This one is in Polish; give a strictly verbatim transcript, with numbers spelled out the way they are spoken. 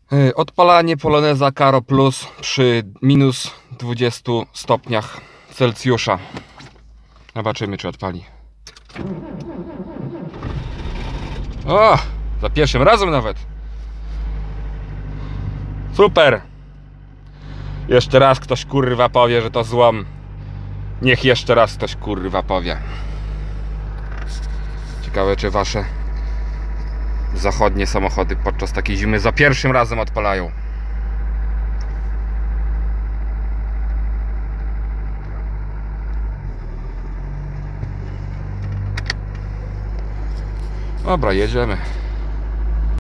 Odpalanie Poloneza Karo Plus przy minus dwudziestu stopniach Celsjusza. Zobaczymy, czy odpali. O! Za pierwszym razem nawet. Super! Jeszcze raz ktoś kurwa powie, że to złom. Niech jeszcze raz ktoś kurwa powie. Ciekawe, czy wasze zachodnie samochody podczas takiej zimy za pierwszym razem odpalają. Dobra, jedziemy.